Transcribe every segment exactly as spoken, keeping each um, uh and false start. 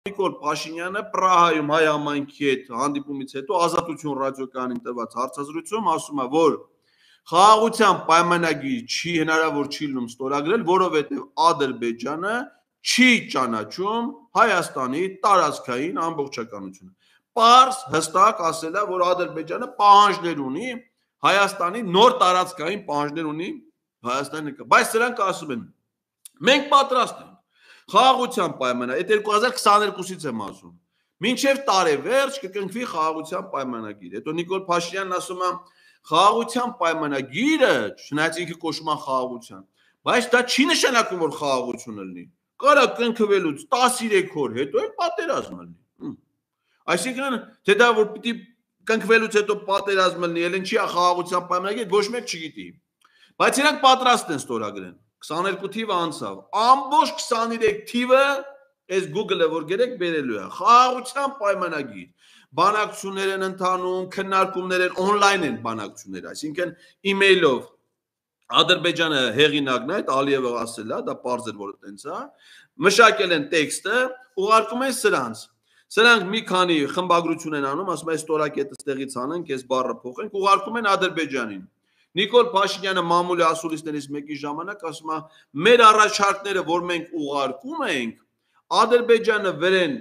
Նիկոլ Փաշինյանը Պրահայում հայ համայնքի հետ հանդիպումից հետո Ազատություն ռադիոկայանին տված հարցազրույցում ասում է, որ խաղաղության պայմանագիր չի հնարավոր չի լինում ստորագրել, որովհետև Ադրբեջանը չի ճանաչում Հայաստանի տարածքային ամբողջականությունը։ Պարզ հստակ ասել է, որ Ադրբեջանը պահանջներ ունի Հայաստանի նոր տարածքային պահանջներ ունի Հայաստանի, բայց սրանք ասում են մենք պատրաստ ենք խաղաղության պայմանագիր, այդ երկու հազար քսաներկուսից եմ ասում, մինչև տարեվերջ կկնքվի խաղաղության պայմանագիր։ Հետո Նիկոլ Փաշինյանն ասում է խաղաղության պայմանագիրը, չնայած ինքը կոչվում է խաղաղության, բայց դա չի նշանակում, որ խաղաղությունը լինի։ Կարա կնքվելուց տասներեք օր հետո էլ պատերազմ լինի։ Այսինքն, թե դա որ պիտի կնքվելուց հետո պատերազմ լինի, ելն չի խաղաղության պայմանագիր, ոչ մեկ չգիտի։ Բայց իրանք պատրաստ են ստորագրեն։ քսաներկու թիվը անցավ, ամբողջ քսաներեք թիվը այս Google-ը որ գերեք բերելու է, խաղաղության պայմանագիր, բանակցություններ են ընթանում, քննարկումներ են, on-line են բանակցությունները, այսինքն email-ով Ադրբեջանը հեղինակն է, այդ Ալիևը ասել է, դա պարզ էր, որ այդպես է, մշակել են տեքստը, ուղարկում են սրանց, սրանք մի քանի խմբագրություն են անում, ասում են ստորակետը ստեղից անենք, այս բառը փոխենք, ուղարկում են Ադրբեջանին։ Նիկոլ Փաշինյանը մամուլի ասուլիսներից մեկի ժամանակ ասում է մեր առաջարկները, որ մենք ուղարկում ենք, Ադրբեջանը վերեն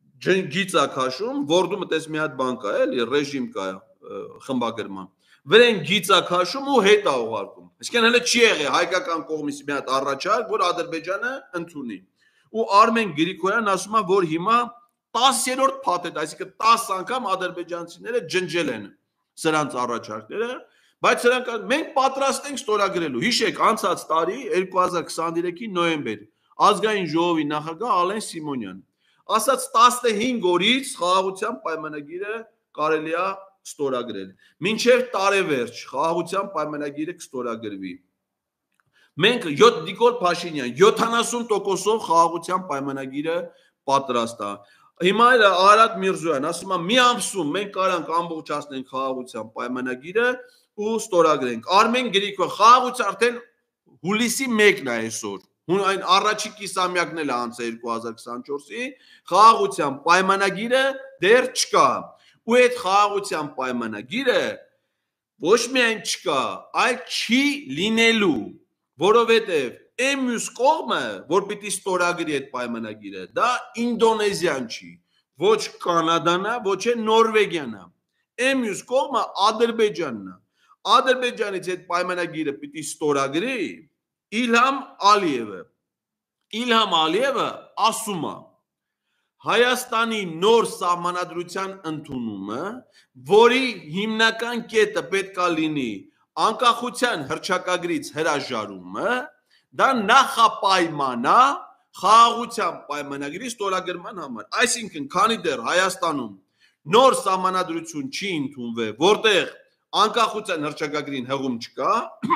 գիծ է քաշում, Word-ում այդպես մի հատ բան կա, էլի ռեժիմ կա խմբագրման, վերեն գիծ է քաշում ու հետ է ուղարկում։ Այսինքն հələ չի եղել հայկական կողմից մի հատ առաջարկ, որ Ադրբեջանը ընդունի։ Ու Արմեն Գրիգորյանն ասում է, որ հիմա տասերորդ փաթեթ, այսինքն տասը անգամ ադրբեջանցիները ջնջել են սրանց առաջարկները, բայց սրանք մենք պատրաստ ենք ստորագրելու։ Հիշեք, անցած տարի երկու հազար քսաներեքի նոյեմբեր ազգային ժողովի նախագահ Ալեն Սիմոնյան ասաց տասնհինգ օրից խաղաղության պայմանագիրը կարելի է ստորագրել։ Մինչև տարեվերջ խաղաղության պայմանագիրը կստորագրվի։ Մենք Նիկոլ Փաշինյան յոթանասուն տոկոսով խաղաղության պայմանագիրը պատրաստ է։ Հիմա Արադ Միրզոյան ասում է մի ամսում մենք կարանք ամբողջացնենք խաղաղության պայմանագիրը ու ստորագրենք։ Արմեն Գրիգորյան խաղաղության արդեն հուլիսի մեկն է այսօր։ Այն առաջի կիսամյակն էլ անց երկու հազար քսանչորսի խաղաղության պայմանագիրը դեռ չկա։ Ու այդ խաղաղության պայմանագիրը ոչ միայն չկա, այլ չի լինելու, որովհետև այն մյուս կողմը, որ պիտի ստորագրի այդ պայմանագիրը, դա Ինդոնեզիան չի, ոչ Կանադան է, ոչ է Նորվեգիան է։ Այն մյուս կողմը Ադրբեջանն է։ Ադրբեջանից այդ պայմանագիրը պիտի ստորագրի Իլհամ Ալիևը։ Իլհամ Ալիևը ասում է Հայաստանի նոր սահմանադրության ընդունումը, որի հիմնական կետը պետք է լինի անկախության հռչակագրից հրաժարումը, դա նախապայման է խաղաղության պայմանագրի ստորագրման համար։ Այսինքն, քանի դեռ Հայաստանում նոր սահմանադրություն չի ընդունվել, որտեղ անկախության հռչակագրին հղում չկա,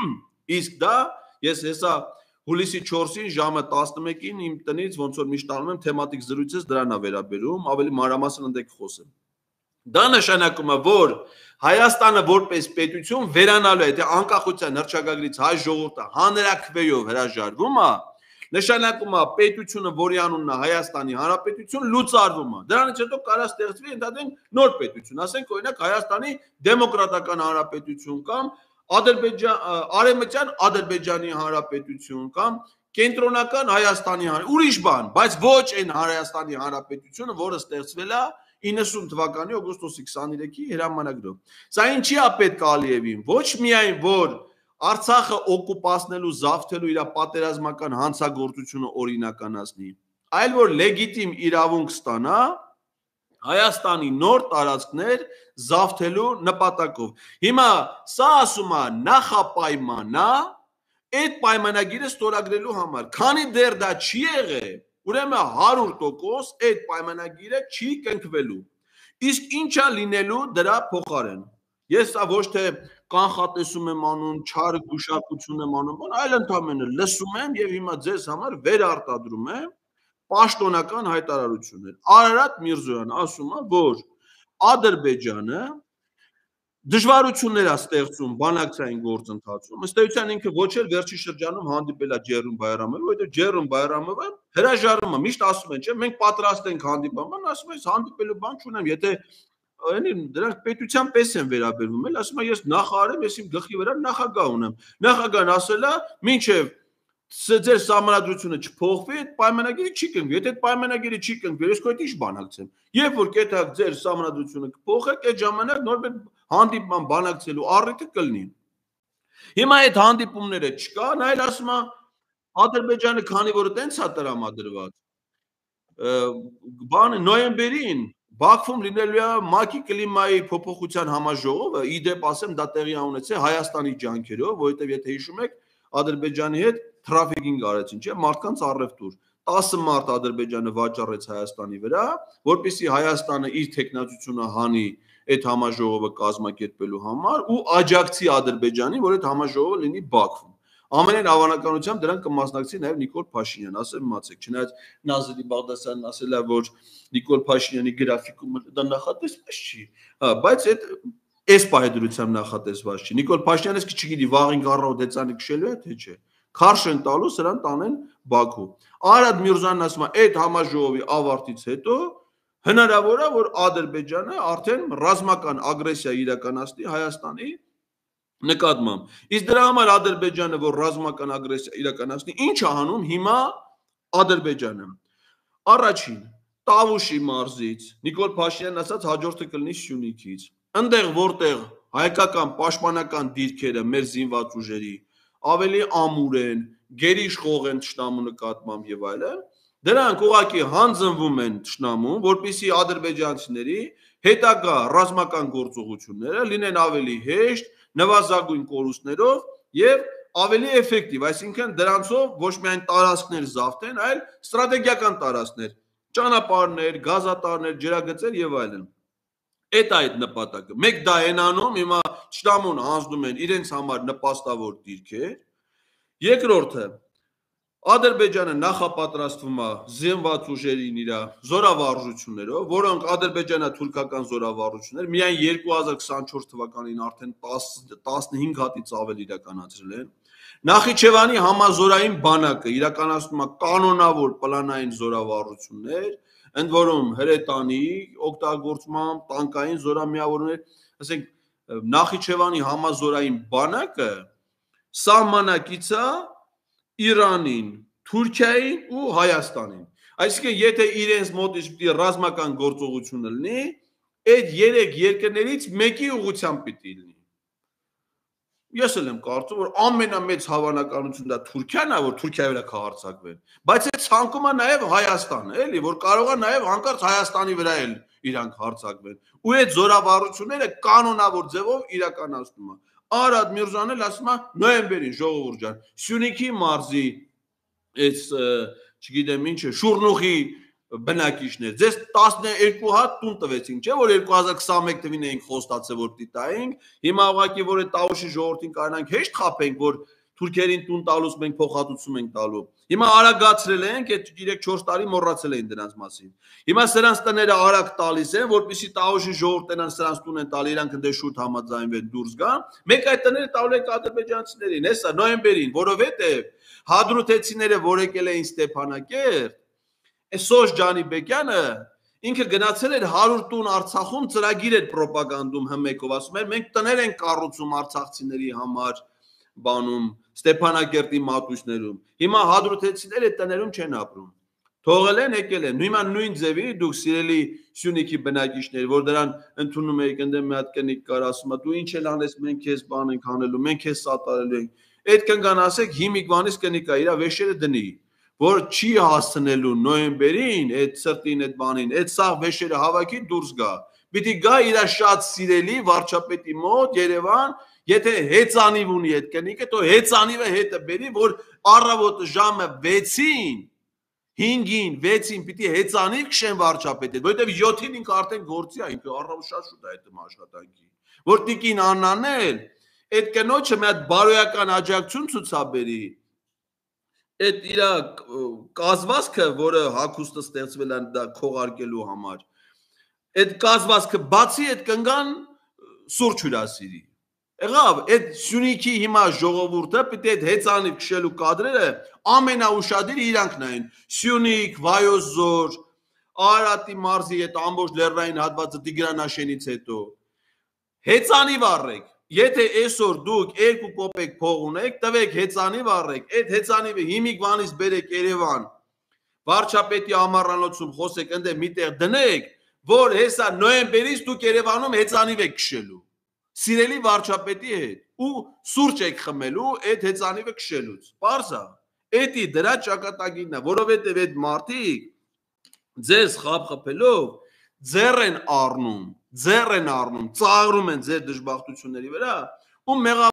իսկ դա ես հեսա հուլիսի չորսին ժամը տասնմեկին իմ տնից ոնց որ միշտ անում եմ թեմատիկ զրույցս դրան է վերաբերում, ավելի մանրամասն ընդեք խոսեմ։ Դա նշանակում է, որ Հայաստանը որպես պետություն վերանալու է, թե անկախության հռչակագրից հայ ժողովուրդը հանրաքվեով հրաժարվում է, նշանակում է պետությունը, որի անունն է Հայաստանի Հանրապետություն, լուծարվում է։ Դրանից հետո կարա ստեղծվի ընդհանրեն նոր պետություն, ասենք օրինակ Հայաստանի Դեմոկրատական Հանրապետություն կամ Ադրբեջան, Արևմտյան Ադրբեջանի Հանրապետություն կամ կենտրոնական Հայաստանի Հանրապետություն, ուրիշ բան, բայց ոչ այն Հայաստանի Հանրապետությունը, որը ստեղծվել է իննսուն թվականի օգոստոսի քսաներեքի հրամանագրով։ Սա ինչի է պետք Ալիևին, ոչ միայն որ Արցախը օկուպացնելու, զավթելու իր պատերազմական հանցագործությունը օրինականացնի, այլ որ լեգիտիմ իրավունք ստանա Հայաստանի նոր տարածքներ զավթելու նպատակով։ Հիմա սա ասում է նախապայման է այդ պայմանագիրը ստորագրելու համար, քանի դեռ դա չի եղել, ուրեմն հարյուր տոկոս այդ պայմանագիրը չի կնքվելու։ Իսկ ինչ է լինելու դրա փոխարեն։ Ես սա ոչ թե կանխատեսում եմ անում, չար գուշակություն եմ անում, այլ ընդհանրապես լսում եմ եւ հիմա ձեզ համար վերարտադրում եմ պաշտոնական հայտարարություններ։ Արարատ Միրզոյան ասում է, որ Ադրբեջանը դժվարություններ է ստեղծում բանակցային գործընթացում։ Ըստ էության ինքը ոչ էլ վերջի շրջանում հանդիպել է Ջերում Բայրամովը, որովհետեւ Ջերում Բայրամովը հրաժարումը միշտ ասում են, չէ՞, մենք պատրաստ ենք հանդիպման, ասում ես հանդիպելու բան չունեմ, եթե այնի դրանք պետության պես են վերաբերվում, էլ ասում եմ ես նախարար եմ, ես իմ գլխի վրա նախագահ ունեմ։ Նախագահն ասել է, մինչև ձեր սահմանադրությունը չփոխվի, այդ պայմանագիրը չի կնքվի։ Եթե այդ պայմանագիրը չի կնքվի, ես քո հետ ինչ բանակցեմ։ Երբ որ կետակ ձեր սահմանադրությունը կփոխեք, այդ ժամանակ նորմալ հանդիպման բանակցելու առիթը կլինի։ Հիմա այդ հանդիպումները չկա, այլ ասում է Ադրբեջանը քանի որ տենց է տրամադրված, բանը նոյեմբերին Բաքվում լինելու է ՄԱԿ-ի կլիմայի փոփոխության համաժողովը, ի դեպ ասեմ, դա տեղի ունեցել Հայաստանի ջանքերով, որովհետև եթե հիշում եք, Ադրբեջանի հետ թրաֆիքինգ արեցին, չէ՞, մարդկանց առևտուր։ տասը մարդ Ադրբեջանը վաճառեց Հայաստանի վրա, որպեսզի Հայաստանը իր տեխնացությունը հանի այդ համաժողովը կազմակերպելու համար ու աջակցի Ադրբեջանին, որ այդ համաժողովը լինի Բաքվում։ Ամենայն հավանականությամբ դրան կմասնակցի նաև Նիկոլ Փաշինյան, ասեմ մացեք, չնայած Նազարի Բաղդասարյանն ասել է, որ Նիկոլ Փաշինյանի գրաֆիկումը դա նախատեսված չի, հա, բայց այդ այս պահեդրությամբ նախատեսված չի։ Նիկոլ Փաշինյանը չգիտի վաղին գառով դեցանի քշելու է, թե չէ։ Քարշ են տալու, սրան տանեն Բաքու։ Արադ Միրզյանն ասում է, այդ համաժողովի ավարտից հետո հնարավոր է, որ Ադրբեջանը արդեն ռազմական ագրեսիա իրականացնի Հայաստանի նկատմամբ։ Իսկ դրա համար Ադրբեջանը, որ ռազմական ագրեսիա իրականացնի, ինչ է անում հիմա Ադրբեջանը։ Առաջին Տավուշի մարզից, Նիկոլ Փաշինյանն ասաց, հաջորդը կլինի Սյունիքից։ Այնտեղ որտեղ հայկական պաշտպանական դիրքերը մեր զինված ուժերի ավելի ամուր են, գերիշխող են թշնամու նկատմամբ եւ այլն, դրանք ուղղակի հանձնվում են թշնամուն, որպեսզի ադրբեջանցիների հետագա ռազմական գործողությունները լինեն ավելի հեշտ, նվազագույն կորուստներով եւ ավելի էֆեկտիվ, այսինքն դրանցով ոչ միայն տարածքներ զավթեն, այլ ստրատեգիական տարածքներ, ճանապարհներ, գազատարներ, ջրագծեր եւ այլն։ Այդ այդ նպատակը։ Մեկ դա են անում, հիմա թշնամուն հանձնում են իրենց համար նպաստավոր դիրքեր։ Երկրորդը Ադրբեջանը նախապատրաստվում է զինված ուժերին իր զորավարժություններով, որոնք ադրբեջանա-թուրքական զորավարժություններ միայն երկու հազար քսանչորս թվականին արդեն տասնհինգ հատից ավել իրականացրել են։ Նախիջևանի համազորային բանակը իրականացնում է կանոնավոր պլանային զորավարժություններ, ընդ որում հրետանի օգտագործմամբ, տանկային զորամիավորներ, ասենք Նախիջևանի համազորային բանակը սահմանակից է Իրանին, Թուրքիային ու Հայաստանին։ Այսինքն, եթե իրենց մոտից պիտի ռազմական գործողություն լինի, այդ երեք երկրներից մեկի ուղղությամբ պիտի լինի։ Ես էլ եմ կարծում, որ ամենամեծ հավանականություն դա Թուրքիան է, որ Թուրքիայի վրա կհարձակվեն, բայց այդ ցանկում է նաև Հայաստանը, էլի, որ կարող է նաև հանկարծ Հայաստանի վրա էլ իրանք հարձակվեն։ Ու այդ զորավարությունները կանոնավոր ձևով իրականացնում է։ Արադ Միրզյանն էլ ասում է նոյեմբերին ժողովուրդ ջան, Սյունիքի մարզի այս չգիտեմ ինչը Շուրնուխի բնակիչներ, ձեզ տասներկու հատ տուն տվեցինք, չէ՞ որ երկու հազար քսանմեկ թվին էինք խոստացել որ պիտի տայինք, հիմա ուղղակի որ այդ Տավուշի ժողովրդին կարողանանք հեշտ խաբենք, որ թուրքերին տուն տալուց մենք փոխհատուցում ենք տալու։ Հիմա արագացրել ենք, այդ երեք-չորս տարի մոռացել էին դրանց մասին։ Հիմա սրանց տները արագ տալիս են, որպեսզի Տավուշի ժողովուրդն սրանց տուն են տալի, իրանք դե շուտ համաձայնվեն դուրս գան։ Մեկ այդ տները տալու ենք ադրբեջանցիներին, հեսա նոյեմբերին, որովհետև հադրութեցիները, որ եկել էին Ստեփանակերտ, Սոժ Ջանիբեկյանը ինքը գնացել էր հարյուր տուն Արցախում ծրագիր էր պրոպագանդում հմեկով, ասում էր մենք տներ ենք կառուցում արցախցիների համար բանում Ստեփանակերտի մատույցներում։ Հիմա հադրութեցիները տներում չեն ապրում։ Թողել են, եկել են։ Հիմա նույն ձևի դուք սիրելի Սյունիքի բնակիչներ, որ դրան ընդունում եք, ընդ մի հատ կնիկ կար ասում է դու ինչ էլ անես, մենք քեզ բան ենք անելու, մենք քեզ սատարելու ենք։ Այդ կնգան ասեք հիմիկվանից կնիկա իր վեշերը դնի, որ չի հասցնելու նոյեմբերին այդ սրտին այդ բանին, այդ սաղ վեշերը հավաքի դուրս գա։ Պիտի գա իր շատ սիրելի վարչապետի մոտ Երևան, եթե հեծանիվ ունի այդ կնիկը, то հեծանիվը հետը բերի, որ առավոտը ժամը վեցին, հինգին, վեցին պիտի հեծանիվ քշեն վարչապետը, որովհետև յոթին ինքը արդեն գործի է, ինքը առավոտ շատ շուտ է այդ աշխատանքի։ Որ տիկին Աննան էլ այդ կնոջը մի հատ բարոյական աջակցություն ցուցաբերի, այդ իր կազմվածքը, որը հագուստը ստեղծվել է դա քողարկելու համար, այդ կազմվածքը բացի այդ կնգան սուրճ հյուրասիրի։ Եղավ, այդ Սյունիքի հիմա ժողովուրդը պիտի այդ հեծանիվ քշելու կադրերը ամենաուշադիր իրանք նային։ Սյունիք, Վայոց Ձոր, Արարատի մարզի այդ ամբողջ լեռնային հատվածը Տիգրանաշենից հետո հեծանիվ առեք։ Եթե այսօր դուք երկու կոպեկ փող ունեք, տվեք հեծանիվ առեք, այդ հեծանիվը հիմիկվանից բերեք Երևան, վարչապետի ամառանոցում խոսեք, ընդ միտեղ դնեք, որ հեսա նոյեմբերից դուք Երևանում հեծանիվ եք քշելու։ Սիրելի վարչապետի հետ ու սուրճ եք խմելու այդ հեծանիվը քշելուց։ Պարզ է։ Էդի դրա ճակատագիրն է, որովհետև այդ մարդիկ ձեզ խաբխփելով ձեռ են առնում, ձեռ են առնում, ծաղրում են ձեր դժբախտությունների վրա ու մեղա